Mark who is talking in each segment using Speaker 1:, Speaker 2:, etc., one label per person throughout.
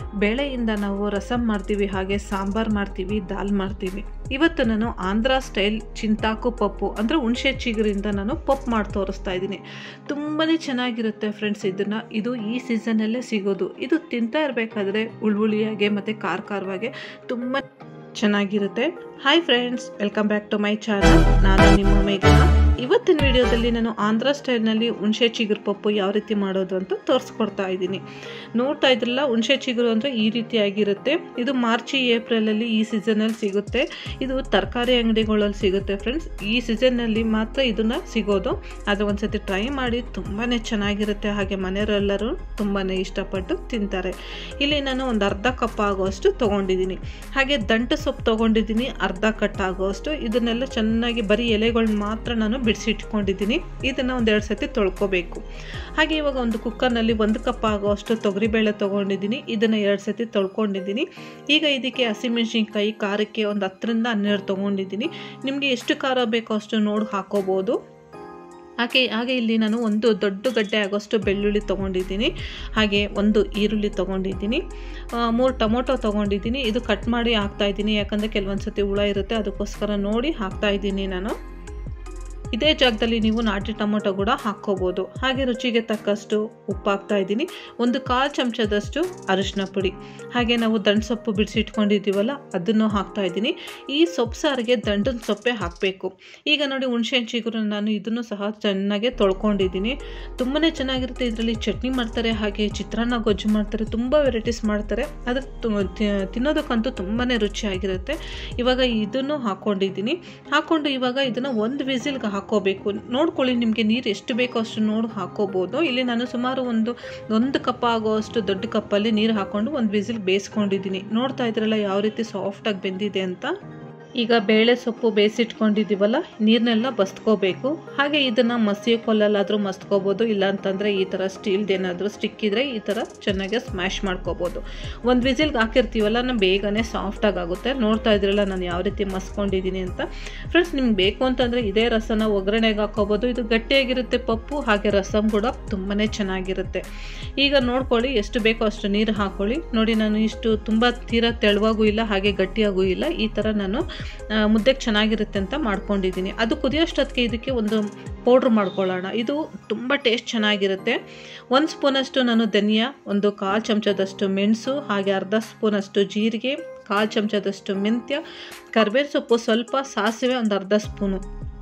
Speaker 1: ಬೇಳೆಯಿಂದ ನಾವು ರಸಂ ಮಾಡ್ತೀವಿ, ಹಾಗೆ ಸಾಂಬಾರ್ ಮಾಡ್ತೀವಿ, ದಾಲ್ ಮಾಡ್ತೀವಿ. ಇವತ್ತು ನಾನು ಆಂಧ್ರ ಸ್ಟೈಲ್ ಚಿಂತಾಕು ಪಪ್ಪು ಅಂದರೆ ಹುಣಸೆ ಚಿಗುರಿಂದ ನಾನು ಪಪ್ಪು ಮಾಡಿ ತೋರಿಸ್ತಾ ಇದ್ದೀನಿ. ತುಂಬಾ ಚೆನ್ನಾಗಿರುತ್ತೆ ಫ್ರೆಂಡ್ಸ್. ಇದು ಈ ಸೀಸನಲ್ಲೇ ಸಿಗೋದು. ಇದು ತಿಂತಾ ಇರಬೇಕಾದ್ರೆ ಹುಳಿಯಾಗೆ ಮತ್ತು ಖಾರವಾಗೆ ತುಂಬ ಚೆನ್ನಾಗಿರುತ್ತೆ. Hi friends, welcome back to my channel. ನಾನು ನಿಮ್ಮ ಮೇಘನಾ. ಇವತ್ತಿನ ವಿಡಿಯೋದಲ್ಲಿ ನಾನು ಆಂಧ್ರ ಸ್ಟೈಲ್ನಲ್ಲಿ ಹುಣಸೆ ಚಿಗುರು ಪಪ್ಪು ಯಾವ ರೀತಿ ಮಾಡೋದು ಅಂತ ತೋರಿಸ್ಕೊಡ್ತಾ ಇದ್ದೀನಿ. ನೋಡ್ತಾ ಇದ್ರಲ್ಲ, ಹುಣಸೆ ಚಿಗುರು ಅಂದರೆ ಈ ರೀತಿಯಾಗಿರುತ್ತೆ. ಇದು ಮಾರ್ಚ್ ಏಪ್ರಿಲಲ್ಲಿ ಈ ಸೀಸನಲ್ಲಿ ಸಿಗುತ್ತೆ. ಇದು ತರಕಾರಿ ಅಂಗಡಿಗಳಲ್ಲಿ ಸಿಗುತ್ತೆ ಫ್ರೆಂಡ್ಸ್. ಈ ಸೀಸನ್ನಲ್ಲಿ ಮಾತ್ರ ಇದನ್ನು ಸಿಗೋದು. ಅದು ಒಂದ್ಸತಿ ಟ್ರೈ ಮಾಡಿ, ತುಂಬಾ ಚೆನ್ನಾಗಿರುತ್ತೆ. ಹಾಗೆ ಮನೆಯವರೆಲ್ಲರೂ ತುಂಬಾ ಇಷ್ಟಪಟ್ಟು ತಿಂತಾರೆ. ಇಲ್ಲಿ ನಾನು ಒಂದು ಅರ್ಧ ಕಪ್ ಆಗೋಷ್ಟು ತೊಗೊಂಡಿದ್ದೀನಿ. ಹಾಗೆ ದಂಟು ಸೊಪ್ಪು ತೊಗೊಂಡಿದ್ದೀನಿ ಅರ್ಧ ಕಟ್ ಆಗೋಷ್ಟು. ಇದನ್ನೆಲ್ಲ ಚೆನ್ನಾಗಿ ಬರೀ ಎಲೆಗಳನ್ನ ಮಾತ್ರ ನಾನು ಬಿಡಿಸಿಟ್ಕೊಂಡಿದ್ದೀನಿ. ಇದನ್ನು ಒಂದೆರಡು ಸತಿ ತೊಳ್ಕೊಬೇಕು. ಹಾಗೆ ಇವಾಗ ಒಂದು ಕುಕ್ಕರ್ನಲ್ಲಿ 1 ಕಪ್ ಆಗೋಷ್ಟು ತೊಗರಿಬೇಳೆ ತೊಗೊಂಡಿದ್ದೀನಿ. ಇದನ್ನು 2 ಸತಿ ತೊಳ್ಕೊಂಡಿದ್ದೀನಿ. ಈಗ ಇದಕ್ಕೆ ಹಸಿಮೆಣಸಿನ್ಕಾಯಿ ಖಾರಕ್ಕೆ ಒಂದು 10ರಿಂದ 12 ತೊಗೊಂಡಿದ್ದೀನಿ. ನಿಮಗೆ ಎಷ್ಟು ಖಾರ ಬೇಕೋ ಅಷ್ಟು ನೋಡಿ ಹಾಕೋಬೋದು. ಹಾಗೆ ಇಲ್ಲಿ ನಾನು ಒಂದು ದೊಡ್ಡ ಗಡ್ಡೆ ಆಗೋಷ್ಟು ಬೆಳ್ಳುಳ್ಳಿ ತೊಗೊಂಡಿದ್ದೀನಿ. ಹಾಗೆ ಒಂದು ಈರುಳ್ಳಿ ತೊಗೊಂಡಿದ್ದೀನಿ. 3 ಟೊಮೊಟೊ ತೊಗೊಂಡಿದ್ದೀನಿ. ಇದು ಕಟ್ ಮಾಡಿ ಹಾಕ್ತಾಯಿದ್ದೀನಿ, ಯಾಕಂದರೆ ಕೆಲವೊಂದು ಸತಿ ಹುಳ ಇರುತ್ತೆ, ಅದಕ್ಕೋಸ್ಕರ ನೋಡಿ ಹಾಕ್ತಾಯಿದ್ದೀನಿ ನಾನು. ಇದೇ ಜಾಗದಲ್ಲಿ ನೀವು ನಾಟಿ ಟೊಮೊಟೊ ಕೂಡ ಹಾಕ್ಕೋಬೋದು. ಹಾಗೆ ರುಚಿಗೆ ತಕ್ಕಷ್ಟು ಉಪ್ಪು ಹಾಕ್ತಾ ಇದ್ದೀನಿ. 1/4 ಚಮಚದಷ್ಟು ಅರಿಶಿನ ಪುಡಿ. ಹಾಗೆ ನಾವು ದಂಟು ಸೊಪ್ಪು ಬಿಡಿಸಿಟ್ಕೊಂಡಿದ್ದೀವಲ್ಲ, ಅದನ್ನು ಹಾಕ್ತಾ ಇದ್ದೀನಿ. ಈ ಸೊಪ್ಪು ಸಾರಿಗೆ ದಂಟಿನ ಸೊಪ್ಪೆ ಹಾಕಬೇಕು. ಈಗ ನೋಡಿ, ಹುಣಸೆ ಚಿಗುರು ನಾನು ಇದನ್ನು ಸಹ ಚೆನ್ನಾಗಿ ತೊಳ್ಕೊಂಡಿದ್ದೀನಿ. ತುಂಬಾ ಚೆನ್ನಾಗಿರುತ್ತೆ. ಇದರಲ್ಲಿ ಚಟ್ನಿ ಮಾಡ್ತಾರೆ, ಹಾಗೆ ಚಿತ್ರಾನ್ನ ಗೊಜ್ಜು ಮಾಡ್ತಾರೆ, ತುಂಬ ವೆರೈಟೀಸ್ ಮಾಡ್ತಾರೆ. ಆದರೆ ತಿನ್ನೋದಕ್ಕಂತೂ ತುಂಬಾ ರುಚಿಯಾಗಿರುತ್ತೆ. ಇವಾಗ ಇದನ್ನು ಹಾಕ್ಕೊಂಡಿದ್ದೀನಿ. ಹಾಕ್ಕೊಂಡು ಇವಾಗ ಇದನ್ನು 1 ವಿಸಿಲ್ಗೆ ಹಾಕೋಬೇಕು. ನೋಡ್ಕೊಳ್ಳಿ, ನಿಮಗೆ ನೀರು ಎಷ್ಟು ಬೇಕೋ ಅಷ್ಟು ನೋಡಿ ಹಾಕೋಬೋದು. ಇಲ್ಲಿ ನಾನು ಸುಮಾರು ಒಂದು ಕಪ್ ಆಗೋಷ್ಟು ದೊಡ್ಡ ಕಪ್ಪಲ್ಲಿ ನೀರು ಹಾಕ್ಕೊಂಡು 1 ವಿಸಿಲ್ ಬೇಯಿಸ್ಕೊಂಡಿದ್ದೀನಿ. ನೋಡ್ತಾ ಇದ್ರಲ್ಲ ಯಾವ ರೀತಿ ಸಾಫ್ಟಾಗಿ ಬೆಂದಿದೆ ಅಂತ. ಈಗ ಬೇಳೆ ಸೊಪ್ಪು ಬೇಯಿಸಿಟ್ಕೊಂಡಿದ್ದೀವಲ್ಲ, ನೀರನ್ನೆಲ್ಲ ಬಸ್ಕೋಬೇಕು. ಹಾಗೆ ಇದನ್ನು ಮಸಿಯೋ ಕೊಲ್ಲಲ್ಲಾದರೂ ಮಸ್ಕೋಬೋದು, ಇಲ್ಲ ಅಂತಂದರೆ ಈ ಥರ ಸ್ಟೀಲ್ದೇನಾದರೂ ಸ್ಟಿಕ್ ಇದ್ದರೆ ಈ ಥರ ಚೆನ್ನಾಗಿ ಸ್ಮ್ಯಾಶ್ ಮಾಡ್ಕೋಬೋದು. 1 ವಿಸಿಲ್ಗೆ ಹಾಕಿರ್ತೀವಲ್ಲ, ನಾನು ಬೇಗನೆ ಸಾಫ್ಟಾಗಿ ಆಗುತ್ತೆ. ನೋಡ್ತಾ ಇದ್ರಲ್ಲ ನಾನು ಯಾವ ರೀತಿ ಮಸ್ಕೊಂಡಿದ್ದೀನಿ ಅಂತ. ಫ್ರೆಂಡ್ಸ್, ನಿಮ್ಗೆ ಬೇಕು ಅಂತಂದರೆ ಇದೇ ರಸನ ಒಗ್ಗರಣೆಗೆ ಹಾಕೋಬೋದು. ಇದು ಗಟ್ಟಿಯಾಗಿರುತ್ತೆ ಪಪ್ಪು, ಹಾಗೆ ರಸಮ್ ಕೂಡ ತುಂಬಾ ಚೆನ್ನಾಗಿರುತ್ತೆ. ಈಗ ನೋಡ್ಕೊಳ್ಳಿ, ಎಷ್ಟು ಬೇಕೋ ಅಷ್ಟು ನೀರು ಹಾಕ್ಕೊಳ್ಳಿ. ನೋಡಿ, ನಾನು ಇಷ್ಟು ತುಂಬ ತೀರಾ ತೆಳುವಾಗೂ ಇಲ್ಲ, ಹಾಗೆ ಗಟ್ಟಿಯಾಗೂ ಇಲ್ಲ. ಈ ಥರ ನಾನು ಮುದ್ದೆಗೆ ಚೆನ್ನಾಗಿರುತ್ತೆ ಅಂತ ಮಾಡ್ಕೊಂಡಿದ್ದೀನಿ. ಅದು ಕುದಿಯೋಷ್ಟೊತ್ತಿಗೆ ಇದಕ್ಕೆ ಒಂದು ಪೌಡ್ರ್ ಮಾಡ್ಕೊಳ್ಳೋಣ. ಇದು ತುಂಬ ಟೇಸ್ಟ್ ಚೆನ್ನಾಗಿರುತ್ತೆ. 1 ಸ್ಪೂನಷ್ಟು ನಾನು ಧನಿಯಾ, 1/4 ಚಮಚದಷ್ಟು ಮೆಣಸು, ಹಾಗೆ ಅರ್ಧ ಸ್ಪೂನಷ್ಟು ಜೀರಿಗೆ, 1/4 ಚಮಚದಷ್ಟು ಮೆಂತ್ಯ, ಕರಿಬೇವು ಸೊಪ್ಪು ಸ್ವಲ್ಪ, ಸಾಸಿವೆ ಒಂದು ಅರ್ಧ ಸ್ಪೂನು.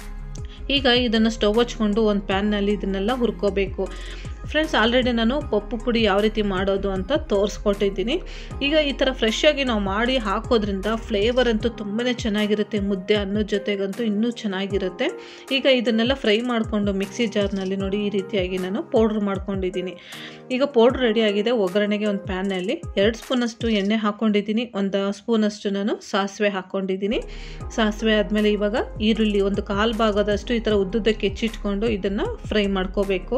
Speaker 1: ಈಗ ಇದನ್ನು ಸ್ಟವ್ ಹಚ್ಕೊಂಡು ಒಂದು ಪ್ಯಾನ್ನಲ್ಲಿ ಇದನ್ನೆಲ್ಲ ಹುರ್ಕೋಬೇಕು. ಫ್ರೆಂಡ್ಸ್, ಆಲ್ರೆಡಿ ನಾನು ಪಪ್ಪು ಪುಡಿ ಯಾವ ರೀತಿ ಮಾಡೋದು ಅಂತ ತೋರಿಸ್ಕೊಟ್ಟಿದ್ದೀನಿ. ಈಗ ಈ ಥರ ಫ್ರೆಶ್ ಆಗಿ ನಾವು ಮಾಡಿ ಹಾಕೋದ್ರಿಂದ ಫ್ಲೇವರ್ ಅಂತೂ ತುಂಬಾ ಚೆನ್ನಾಗಿರುತ್ತೆ. ಮುದ್ದೆ ಅನ್ನೋದ ಜೊತೆಗಂತೂ ಇನ್ನೂ ಚೆನ್ನಾಗಿರುತ್ತೆ. ಈಗ ಇದನ್ನೆಲ್ಲ ಫ್ರೈ ಮಾಡಿಕೊಂಡು ಮಿಕ್ಸಿ ಜಾರ್ನಲ್ಲಿ ನೋಡಿ ಈ ರೀತಿಯಾಗಿ ನಾನು ಪೌಡ್ರ್ ಮಾಡ್ಕೊಂಡಿದ್ದೀನಿ. ಈಗ ಪೌಡ್ರ್ ರೆಡಿಯಾಗಿದೆ. ಒಗ್ಗರಣೆಗೆ ಒಂದು ಪ್ಯಾನ್ನಲ್ಲಿ 2 ಸ್ಪೂನಷ್ಟು ಎಣ್ಣೆ ಹಾಕ್ಕೊಂಡಿದ್ದೀನಿ. 1 ಸ್ಪೂನಷ್ಟು ನಾನು ಸಾಸಿವೆ ಹಾಕ್ಕೊಂಡಿದ್ದೀನಿ. ಸಾಸಿವೆ ಆದಮೇಲೆ ಇವಾಗ ಈರುಳ್ಳಿ 1/4 ಭಾಗದಷ್ಟು ಈ ಥರ ಉದ್ದುದ್ದಕ್ಕೆ ಹೆಚ್ಚಿಟ್ಕೊಂಡು ಇದನ್ನು ಫ್ರೈ ಮಾಡ್ಕೋಬೇಕು.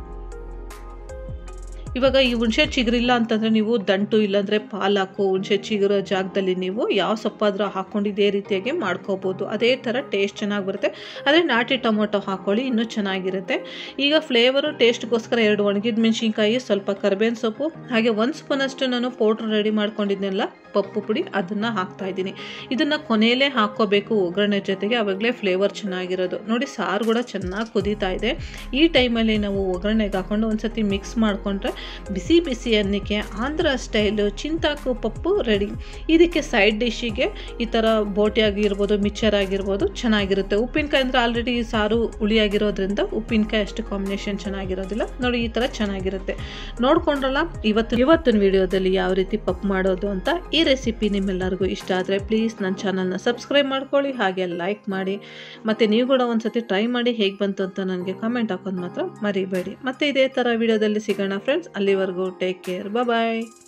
Speaker 1: ಇವಾಗ ಈ ಹುಣಸೆ ಚಿಗುರಿಲ್ಲ ಅಂತಂದರೆ ನೀವು ದಂಟು, ಇಲ್ಲಾಂದರೆ ಪಾಲಕು, ಹುಣಸೆ ಚಿಗುರು ಜಾಗದಲ್ಲಿ ನೀವು ಯಾವ ಸೊಪ್ಪಾದರೂ ಹಾಕ್ಕೊಂಡು ಇದೇ ರೀತಿಯಾಗಿ ಮಾಡ್ಕೋಬೋದು. ಅದೇ ಥರ ಟೇಸ್ಟ್ ಚೆನ್ನಾಗಿ ಬರುತ್ತೆ. ಆದರೆ ನಾಟಿ ಟೊಮೊಟೊ ಹಾಕ್ಕೊಳ್ಳಿ, ಇನ್ನೂ ಚೆನ್ನಾಗಿರುತ್ತೆ. ಈಗ ಫ್ಲೇವರು ಟೇಸ್ಟ್ಗೋಸ್ಕರ 2 ಒಣಗಿದ ಮೆಣಸಿನ್ಕಾಯಿ, ಸ್ವಲ್ಪ ಕರಿಬೇವಿನ ಸೊಪ್ಪು, ಹಾಗೆ 1 ಸ್ಪೂನಷ್ಟು ನಾನು ಪೌಡ್ರ್ ರೆಡಿ ಮಾಡ್ಕೊಂಡಿದ್ನೆಲ್ಲ ಪಪ್ಪು ಪುಡಿ, ಅದನ್ನು ಹಾಕ್ತಾಯಿದ್ದೀನಿ. ಇದನ್ನು ಕೊನೆಯಲ್ಲೇ ಹಾಕ್ಕೋಬೇಕು ಒಗ್ಗರಣೆ ಜೊತೆಗೆ, ಆವಾಗಲೇ ಫ್ಲೇವರ್ ಚೆನ್ನಾಗಿರೋದು. ನೋಡಿ, ಸಾರು ಕೂಡ ಚೆನ್ನಾಗಿ ಕುದೀತಾ ಇದೆ. ಈ ಟೈಮಲ್ಲಿ ನಾವು ಒಗ್ಗರಣೆಗೆ ಹಾಕ್ಕೊಂಡು ಒಂದು ಸತಿ ಮಿಕ್ಸ್ ಮಾಡಿಕೊಂಡ್ರೆ ಬಿಸಿ ಬಿಸಿ ಅನ್ನಕ್ಕೆ ಆಂಧ್ರ ಸ್ಟೈಲು ಚಿಂತಾಕು ಪಪ್ಪು ರೆಡಿ. ಇದಕ್ಕೆ ಸೈಡ್ ಡಿಶ್ಶಿಗೆ ಈ ಥರ ಬೋಟಿ ಆಗಿರ್ಬೋದು, ಮಿಕ್ಚರ್ ಆಗಿರ್ಬೋದು, ಚೆನ್ನಾಗಿರುತ್ತೆ. ಉಪ್ಪಿನಕಾಯಿ ಅಂದರೆ ಆಲ್ರೆಡಿ ಸಾರು ಹುಳಿಯಾಗಿರೋದ್ರಿಂದ ಉಪ್ಪಿನಕಾಯಿ ಅಷ್ಟು ಕಾಂಬಿನೇಷನ್ ಚೆನ್ನಾಗಿರೋದಿಲ್ಲ. ನೋಡಿ, ಈ ಥರ ಚೆನ್ನಾಗಿರುತ್ತೆ. ನೋಡ್ಕೊಂಡ್ರಲ್ಲ ಇವತ್ತಿನ ವಿಡಿಯೋದಲ್ಲಿ ಯಾವ ರೀತಿ ಪಪ್ಪು ಮಾಡೋದು ಅಂತ. ಈ ರೆಸಿಪಿ ನಿಮ್ಮೆಲ್ಲರಿಗೂ ಇಷ್ಟ ಆದರೆ ಪ್ಲೀಸ್ ನನ್ನ ಚಾನಲ್ನ ಸಬ್ಸ್ಕ್ರೈಬ್ ಮಾಡ್ಕೊಳ್ಳಿ, ಹಾಗೆ ಲೈಕ್ ಮಾಡಿ. ಮತ್ತು ನೀವು ಕೂಡ ಒಂದು ಸತಿ ಟ್ರೈ ಮಾಡಿ ಹೇಗೆ ಬಂತು ಅಂತ ನನಗೆ ಕಮೆಂಟ್ ಹಾಕೋದು ಮಾತ್ರ ಮರಿಬೇಡಿ. ಮತ್ತು ಇದೇ ಥರ ವಿಡಿಯೋದಲ್ಲಿ ಸಿಗೋಣ ಫ್ರೆಂಡ್ಸ್. ಅಲ್ಲಿವರೆಗೂ ಟೇಕ್ ಕೇರ್, ಬಾಯ್.